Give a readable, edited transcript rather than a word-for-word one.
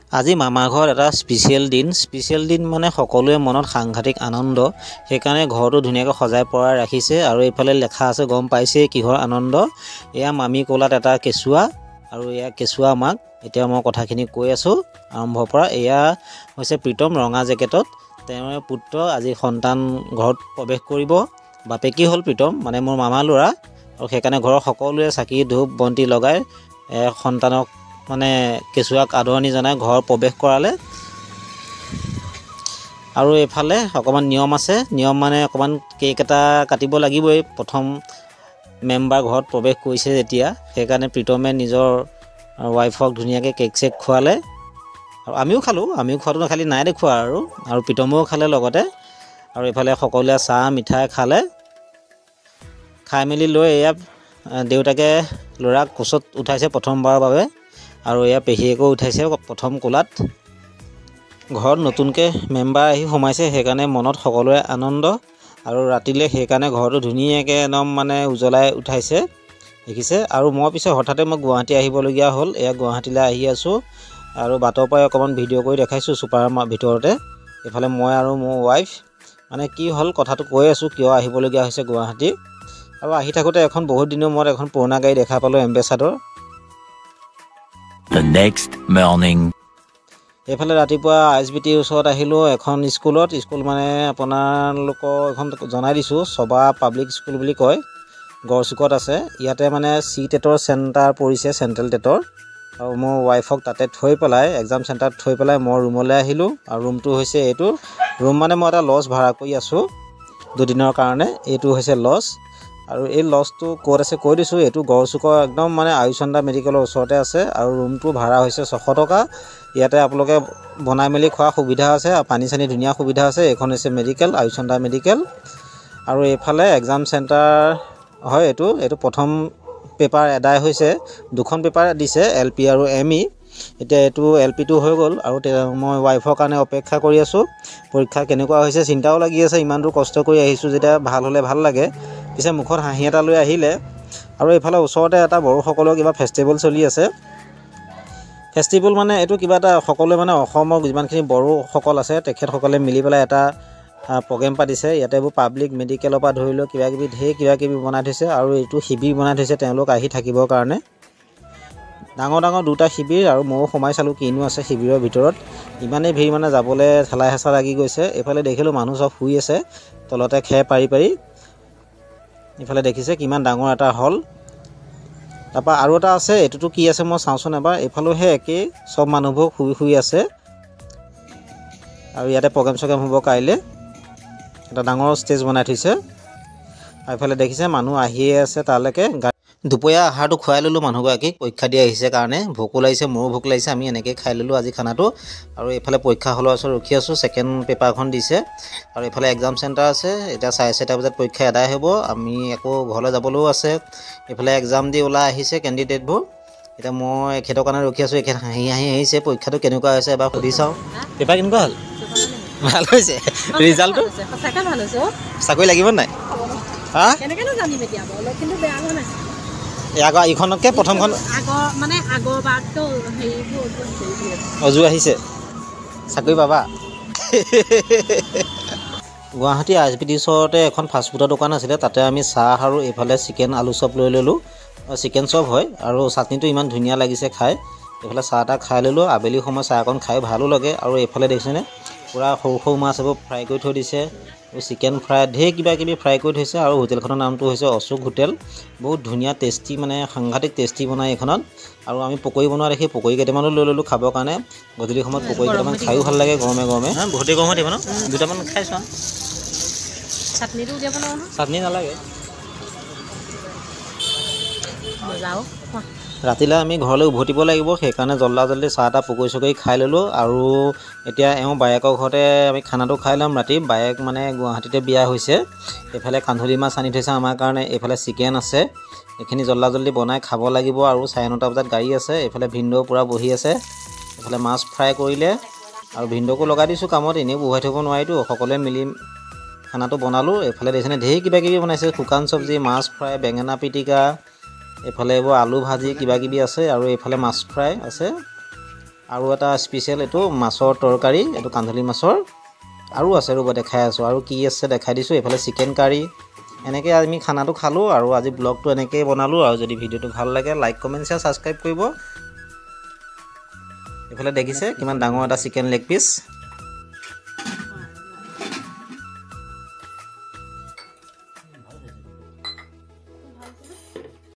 আজি মামাৰ ঘৰত এটা স্পেচিয়েল দিন মানে সকলোৱে মনত সাংঘাতিক আনন্দ। সেইকাৰণে ঘৰটো ধুনীয়াকৈ সজাই পৰাই ৰাখিছে আৰু এইফালে লেখা আছে, গম পাইছে কিহৰ আনন্দ। এয়া মামী কোলাত এটা কেঁচুৱা আৰু এয়া কেঁচুৱা মাক। এতিয়া মই কথাখিনি কৈ আছোঁ আৰম্ভৰ পৰা। এয়া হৈছে প্ৰীতম ৰঙা জেকেটত, তেওঁৰ পুত্ৰ আজি সন্তান ঘৰত প্ৰৱেশ কৰিব। বাপেকি হ'ল প্ৰীতম, মানে মোৰ মামা ল'ৰা, আৰু সেইকাৰণে ঘৰৰ সকলোৱে চাকি ধূপ বন্তি লগাই সন্তানক মানে কেঁচুৱাক আদৰণি জনাই ঘৰ প্ৰৱেশ কৰালে। আৰু এইফালে অকণমান নিয়ম আছে, নিয়ম মানে অকণমান কেক এটা কাটিব লাগিবই। প্ৰথম মেম্বাৰ ঘৰত প্ৰৱেশ কৰিছে যেতিয়া, সেইকাৰণে প্ৰীতমে নিজৰ ৱাইফক ধুনীয়াকৈ কেক চেক খোৱালে আৰু আমিও খালোঁ। আমিও খোৱাটো খালি নাই দেখুওৱা আৰু প্ৰীতমেও খালে লগতে। আৰু এইফালে সকলোৱে চাহ মিঠাই খালে। খাই মেলি লৈ এয়া দেউতাকে ল'ৰাক কোচত উঠাইছে প্ৰথমবাৰৰ বাবে, আৰু এয়া পেহীয়েকো উঠাইছে প্ৰথম কোলাত। ঘৰত নতুনকৈ মেম্বাৰ আহি সোমাইছে, সেইকাৰণে মনত সকলোৰে আনন্দ। আৰু ৰাতিলৈ সেইকাৰণে ঘৰটো ধুনীয়াকৈ একদম মানে উজ্বলাই উঠাইছে, দেখিছে। আৰু মই পিছে হঠাতে মই গুৱাহাটী আহিবলগীয়া হ'ল। এয়া গুৱাহাটীলৈ আহি আছোঁ আৰু বাটৰ পৰাই অকণমান ভিডিঅ' কৰি দেখাইছোঁ ছুপাৰ ভিতৰতে। এইফালে মই আৰু মোৰ ৱাইফ, মানে কি হ'ল কথাটো কৈ আছোঁ কিয় আহিবলগীয়া হৈছে গুৱাহাটী। আৰু আহি থাকোঁতে এখন বহুত দিনৰ মূৰত এখন পুৰণা গাড়ী দেখা পালোঁ, এম্বেচাডৰ। The next morning. এইফালে ৰাতিপুৱা ISBTৰ ওচৰত আহিলোঁ, এখন স্কুল মানে আপোনালোকক এখন জনাই দিছোঁ, সবা পাব্লিক স্কুল বুলি কয়, গড়চুকত আছে। ইয়াতে মানে টেটৰ চেণ্টাৰ পৰিছে, চেণ্ট্ৰেল টেটৰ। আৰু মোৰ ৱাইফক তাতে থৈ পেলাই, এক্সাম চেণ্টাৰত থৈ পেলাই মই ৰুমলৈ আহিলোঁ। আৰু ৰুমটো হৈছে এইটো ৰুম, মানে মই এটা লজ ভাড়া কৰি আছোঁ দুদিনৰ কাৰণে। এইটো হৈছে লজ, আৰু এই লজটো ক'ত আছে কৈ দিছোঁ। এইটো গড়চুকৰ একদম মানে আয়ুচন্দ্ৰা মেডিকেলৰ ওচৰতে আছে। আৰু ৰুমটো ভাড়া হৈছে 600 টকা। ইয়াতে আপোনালোকে বনাই মেলি খোৱা সুবিধা আছে, আৰু পানী চানী ধুনীয়া সুবিধা আছে। এইখন হৈছে মেডিকেল, আয়ুচন্দ্ৰা মেডিকেল। আৰু এইফালে এক্সাম চেণ্টাৰ হয় এইটো প্ৰথম পেপাৰ এদায় হৈছে, 2খন পেপাৰ দিছে, LP আৰু ME। এতিয়া এইটো LPটো হৈ গ'ল, আৰু মই ৱাইফৰ কাৰণে অপেক্ষা কৰি আছোঁ। পৰীক্ষা কেনেকুৱা হৈছে চিন্তাও লাগি আছে, ইমান দূৰ কষ্ট কৰি আহিছোঁ যেতিয়া ভাল হ'লে ভাল লাগে। পিছে মুখত হাঁহি এটা লৈ আহিলে। আৰু এইফালে ওচৰতে এটা বড়োসকলৰ কিবা ফেষ্টিভেল চলি আছে। ফেষ্টিভেল মানে এইটো কিবা এটা সকলোৱে মানে অসমৰ যিমানখিনি বড়োসকল আছে তেখেতসকলে মিলি পেলাই এটা প্ৰগ্ৰেম পাতিছে। ইয়াতে এইবোৰ পাব্লিক মেডিকেলৰ পৰা ধৰি লৈ কিবাকিবি ঢেৰ কিবাকিবি বনাই থৈছে, আৰু এইটো শিবিৰ বনাই থৈছে তেওঁলোক আহি থাকিবৰ কাৰণে। ডাঙৰ ডাঙৰ 2টা শিবিৰ, আৰু ময়ো সোমাই চালোঁ কিনো আছে শিবিৰৰ ভিতৰত। ইমানেই ভিৰ মানে যাবলৈ ঠেলা হেঁচা লাগি গৈছে। এইফালে দেখিলোঁ মানুহ চব শুই আছে তলতে খেৰ পাৰি পাৰি। এইফালে দেখিছে কিমান ডাঙৰ এটা হল। তাৰপৰা আৰু এটা আছে, এইটোতো কি আছে মই চাওঁচোন এবাৰ। এইফালেও সেই একেই, চব মানুহবোৰ শুই আছে। আৰু ইয়াতে প্ৰগ্ৰেম হ'ব কাইলৈ, এটা ডাঙৰ ষ্টেজ বনাই থৈছে। আৰু এইফালে দেখিছে মানুহ আহিয়ে আছে তালৈকে। দুপৰীয়া আহাৰটো খুৱাই ল'লোঁ মানুহগৰাকীক, পৰীক্ষা দি আহিছে কাৰণে। ভোকো লাগিছে, মোৰো ভোক লাগিছে, আমি এনেকৈ খাই ল'লোঁ আজি খানাটো। আৰু এইফালে পৰীক্ষা হলৰ ওচৰত ৰখি আছোঁ, ছেকেণ্ড পেপাৰখন দিছে। আৰু এইফালে এক্সাম চেণ্টাৰ আছে। এতিয়া 4:30 বজাত পৰীক্ষা আদায় হ'ব, আমি আকৌ ঘৰলৈ যাবলৈও আছে। এইফালে এক্সাম দি ওলাই আহিছে কেণ্ডিডেটবোৰ। এতিয়া মই এখেতৰ কাৰণে ৰখি আছোঁ, এখেত হাঁহি আহিছে। পৰীক্ষাটো কেনেকুৱা হৈছে এবাৰ সুধি চাওঁ। পেপাৰ কেনেকুৱা হ'ল? ভাল হৈছে। ৰিজাল্টটো সঁচাকৈ ভাল হৈছে। চাকৰি লাগিব নাই? হা কেনেকৈনো জানিম এতিয়া বাৰু, কিন্তু বেয়া হোৱা নাই। আগৰ ইখনতকৈ প্ৰথমখন আগৰবাৰতো অজু আহিছে, চাকৰি পাবা। গুৱাহাটী ISBTৰ ওচৰতে এখন ফাষ্টফুডৰ দোকান আছিলে, তাতে আমি চাহ আৰু এইফালে চিকেন আলু চপ লৈ ল'লোঁ। চিকেন চপ হয়, আৰু চাটনিটো ইমান ধুনীয়া লাগিছে খাই। এইফালে চাহ তাহ খাই ল'লোঁ। আবেলি সময় চাহ অকণ খাই ভালো লাগে। আৰু এইফালে দেখিছেনে পূৰা সৰু সৰু মাছ এইবোৰ ফ্ৰাই কৰি থৈ দিছে, চিকেন ফ্ৰাই, ঢেৰ কিবা কিবি ফ্ৰাই কৰি থৈছে। আৰু হোটেলখনৰ নামটো হৈছে অশোক হোটেল। বহুত ধুনীয়া টেষ্টি, মানে সাংঘাতিক টেষ্টি বনায় এইখনত। আৰু আমি পকৰি বনোৱা দেখি পকৰি কেইটামানো লৈ ল'লোঁ খাবৰ কাৰণে। গধূলি সময়ত পকৰি কেইটামান খায়ো ভাল লাগে গৰমে গৰমে। বহুতেই গৰম হৈ থাকিব ন, 2টামান খাই চোৱা। চাটনিটো উলিয়াব লাগিব ন? চাটনি নালাগে। যাওঁ ৰাতিলৈ আমি ঘৰলৈ উভতিব লাগিব, সেইকাৰণে জল্দি চাহ তাহ পকৰি চকৰি খাই ল'লোঁ। আৰু এতিয়া বায়েকৰ ঘৰতে আমি খানাটো খাই ল'ম ৰাতি। বায়েক মানে গুৱাহাটীতে বিয়া হৈছে। এইফালে কান্ধুলি মাছ আনি থৈছে আমাৰ কাৰণে, এইফালে চিকেন আছে। এইখিনি জল্দি বনাই খাব লাগিব। আৰু 9:30 বজাত গাড়ী আছে। এইফালে ভিনদেউ পূৰা বহি আছে। এইফালে মাছ ফ্ৰাই কৰিলে, আৰু ভিনদেউকো লগাই দিছোঁ কামত, এনেও বহুৱাই থ'ব নোৱাৰিতো, সকলোৱে মিলি খানাটো বনালোঁ। এইফালে দেখিছেনে ঢেৰ কিবা কিবি বনাইছে, শুকান চব্জি, মাছ ফ্ৰাই, বেঙেনা পিটিকা, এইফালে এইবোৰ আলু ভাজি কিবা কিবি আছে, আৰু এইফালে মাছ ফ্ৰাই আছে। আৰু এটা স্পেচিয়েল এইটো মাছৰ তৰকাৰী, এইটো কান্ধুলি মাছৰ। আৰু আছে ৰ'ব দেখাই আছোঁ, আৰু কি আছে দেখাই দিছোঁ। এইফালে চিকেন কাৰী। এনেকৈ আমি খানাটো খালোঁ আৰু আজি ব্লগটো এনেকৈয়ে বনালোঁ। আৰু যদি ভিডিঅ'টো ভাল লাগে লাইক কমেণ্ট শ্বেয়াৰ ছাবস্ক্ৰাইব কৰিব। এইফালে দেখিছে কিমান ডাঙৰ এটা চিকেন লেগ পিচ।